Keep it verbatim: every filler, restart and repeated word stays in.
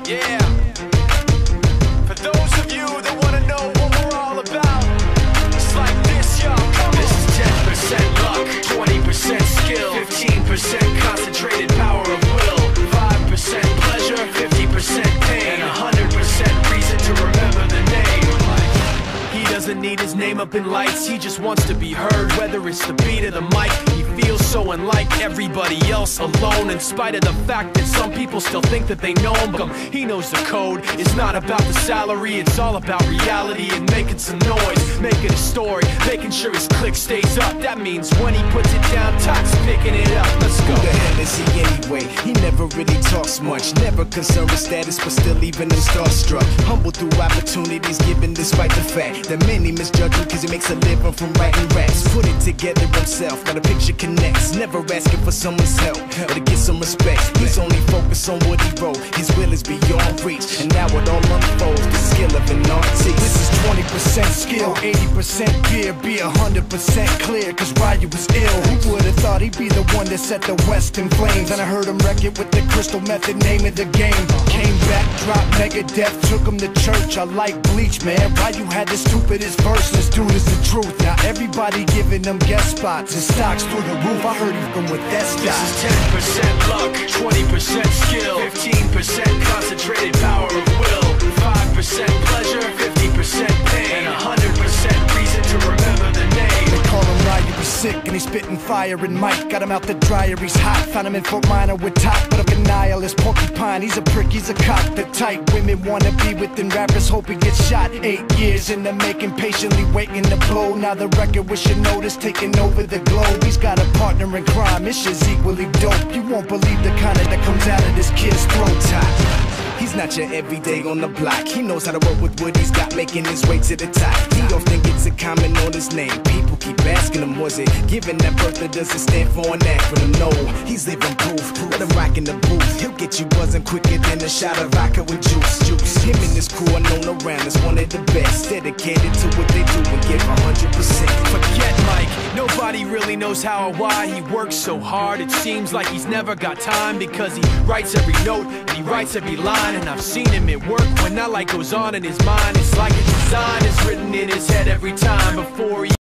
Yeah. For those of you that wanna know what we're all about, it's like this, y'all. Come on. This is ten percent luck, twenty percent skill, fifteen percent concentrated power of will, five percent pleasure, fifty percent pain, and one hundred percent reason to remember the name. He doesn't need his name up in lights, he just wants to be heard, whether it's the beat or the mic. He feels so unlike everybody else, alone, in spite of the fact that some people still think that they know him. He knows the code, it's not about the salary, it's all about reality and making some noise, making a story, making sure his click stays up. That means when he puts it down, Tox picking it up. Let's go. Who the hell is he anyway? He never really talks much, never concerned with status, but still leaving him starstruck. Humble through opportunities given despite the fact that many misjudge him cause he makes a living from writing raps. Put it together himself, now the picture connects, never asking for someone's help or to get some respect. He's only focused on what he wrote, his will is beyond reach, and now it all unfolds, the skill of an artist. This is twenty percent skill, eighty percent fear, be one hundred percent clear, cause Ryu was ill. Who would've thought he'd be the one that set the West in flames? And I heard him wreck it with the Crystal Method, name of the game. Came back, dropped Megadeth, took him to church. I like Bleach, man. Ryu had the stupidest verse, this dude is the truth. Now everybody giving them guest spots and stocks through the roof. I heard he from with that stock. This is ten percent luck, twenty percent skill, fifteen percent concentrated power of will, five percent pleasure, fifty percent pain, and one hundred percent reason to remember the name. They call him Ryu, he's sick and he's spitting fire and Mike got him out the dryer, he's hot. Found him in Fort Minor with top, but a nihilist porcupine. He's a prick, he's a cock, the type women wanna be within rappers, hope he gets shot. Eight years in the making, patiently waiting to blow. Now the record with your notice taking over the globe. He's got a partner in crime, this shit's equally dope. You won't believe the kind of that comes out of this kid's throat. Top. He's not your everyday on the block. He knows how to work with what he's got, making his way to the top. He often gets a comment on his name. People keep asking him, was it given that birth or does it stand for an acronym? No, he's living proof. Let him rock in the booth. He'll get you buzzing quicker than a shot of vodka with juice. Juice. Him and his crew are known around as one of the best, dedicated to what they do and give one hundred percent. Forget Mike, nobody really knows how or why he works so hard. It seems like he's never got time because he writes every note and he writes every line. And I've seen him at work when that light goes on in his mind. It's like a design is written in his head every time before he